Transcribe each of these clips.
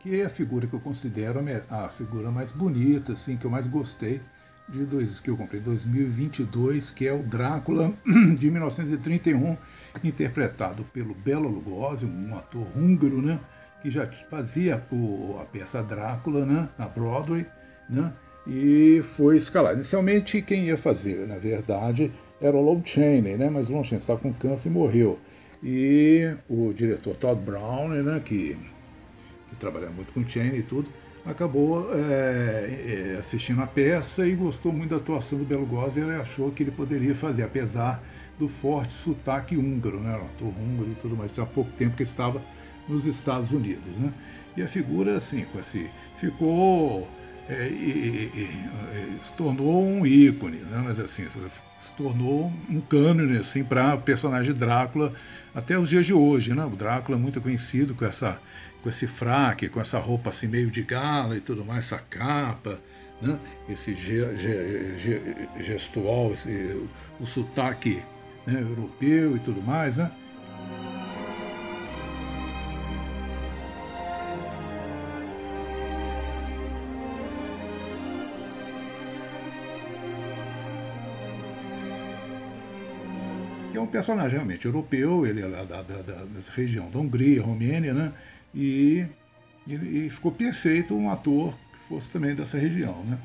que é a figura que eu considero a figura mais bonita, assim, que eu mais gostei, que eu comprei em 2022, que é o Drácula de 1931, interpretado pelo Bela Lugosi, um ator húngaro, né, que já fazia a peça Drácula, né, na Broadway, né, e foi escalado. Inicialmente quem ia fazer, na verdade, era o Lon Chaney, né, mas o Lon Chaney estava com câncer e morreu. E o diretor Todd Browning, né, que trabalha muito com Chaney e tudo, acabou assistindo a peça e gostou muito da atuação do Bela Lugosi, e ele achou que ele poderia fazer, apesar do forte sotaque húngaro, né, um ator húngaro e tudo mais, há pouco tempo que estava nos Estados Unidos, né, e a figura, assim, ficou, se tornou um ícone, né, mas assim, se tornou um cânone, assim, para o personagem Drácula até os dias de hoje, né, o Drácula é muito conhecido com esse fraque, com essa roupa assim meio de gala e tudo mais, essa capa, né? Esse gestual, o sotaque, né, europeu e tudo mais, né? É um personagem realmente europeu, ele é lá da região da Hungria, Romênia, né? E ficou perfeito um ator que fosse também dessa região, né?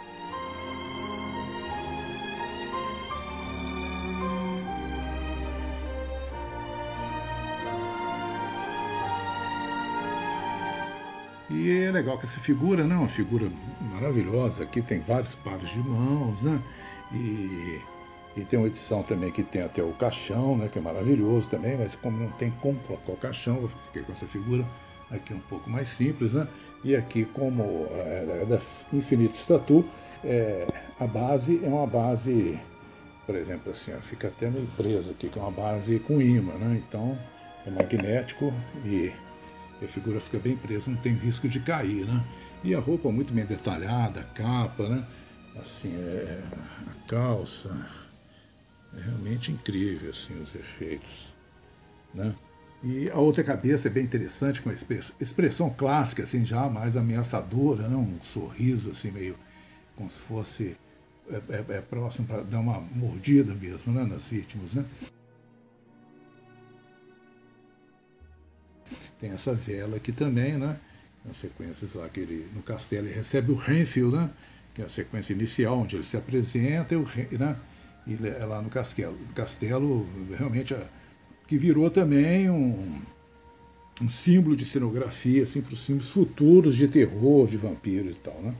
E é legal que essa figura, né, uma figura maravilhosa, aqui tem vários pares de mãos, né? E tem uma edição também que tem até o caixão, né, que é maravilhoso também, mas como não tem como colocar o caixão, eu fiquei com essa figura aqui um pouco mais simples, né? E aqui, como é da Infinite Tattoo, a base é uma base, por exemplo, assim, ó, fica até meio preso aqui, que é uma base com imã, né? Então é magnético e a figura fica bem presa, não tem risco de cair, né? E a roupa muito bem detalhada, a capa, né? Assim, a calça. É realmente incrível, assim, os efeitos, né? E a outra cabeça é bem interessante, com a expressão clássica, assim, já mais ameaçadora, né? Um sorriso, assim, meio como se fosse próximo para dar uma mordida mesmo, né? Nas vítimas, né? Tem essa vela aqui também, né? Nas sequências lá que ele, no castelo, ele recebe o Renfield, né? Que é a sequência inicial, onde ele se apresenta, né? E lá no castelo realmente que virou também um símbolo de cenografia, assim, para os filmes futuros de terror, de vampiros e tal, né?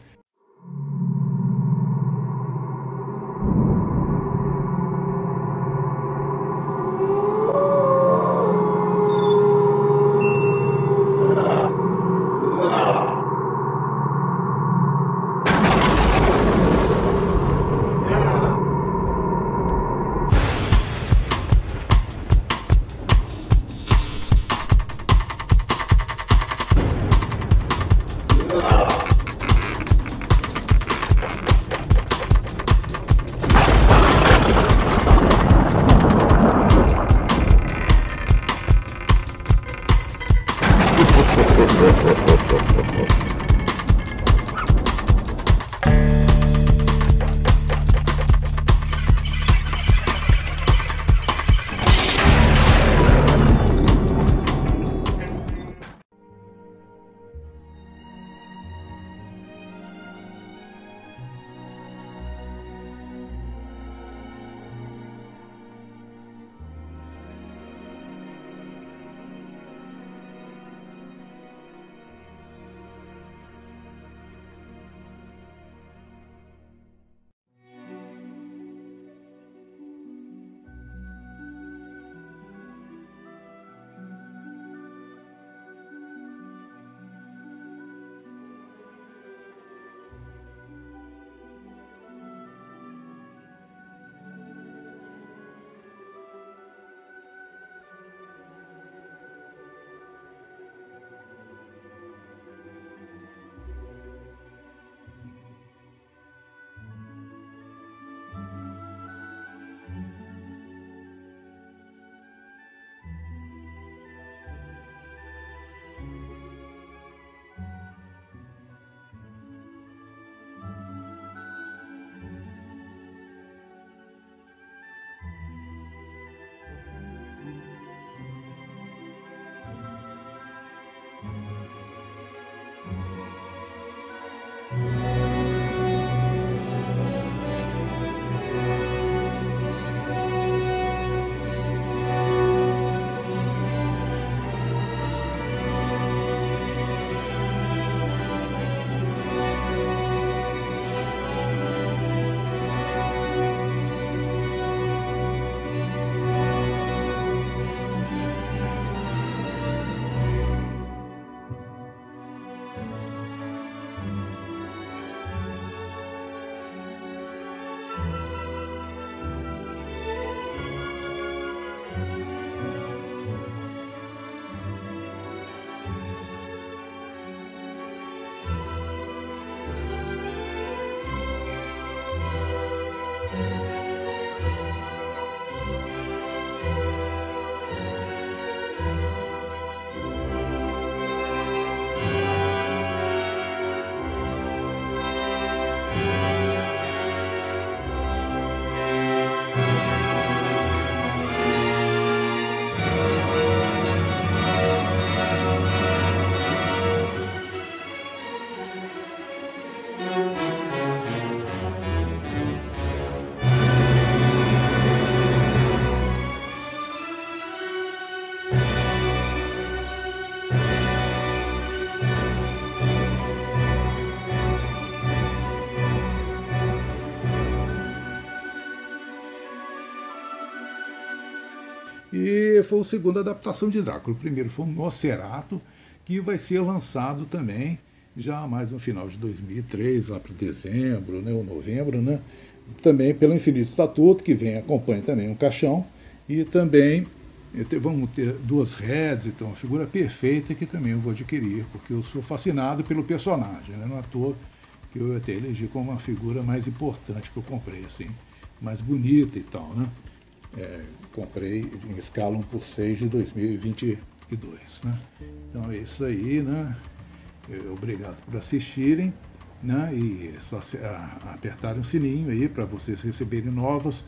E foi a segunda adaptação de Drácula. O primeiro foi um Nosferatu, que vai ser lançado também já mais no final de 2003, lá para dezembro, né, ou novembro, né, também pelo Infinito Estatuto, que vem acompanha também um caixão, e também vamos ter duas heads, então uma figura perfeita que também eu vou adquirir, porque eu sou fascinado pelo personagem, né, não é à toa que eu até elegi como a figura mais importante que eu comprei, assim, mais bonita e tal, né. Comprei em escala 1/6 de 2022, né. Então é isso aí, né. Obrigado por assistirem, né? E é só apertarem o sininho aí para vocês receberem novas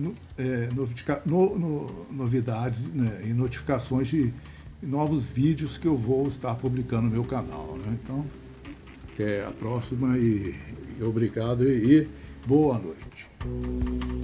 novidades, né? E notificações de novos vídeos que eu vou estar publicando no meu canal, né? Então, até a próxima e obrigado e boa noite.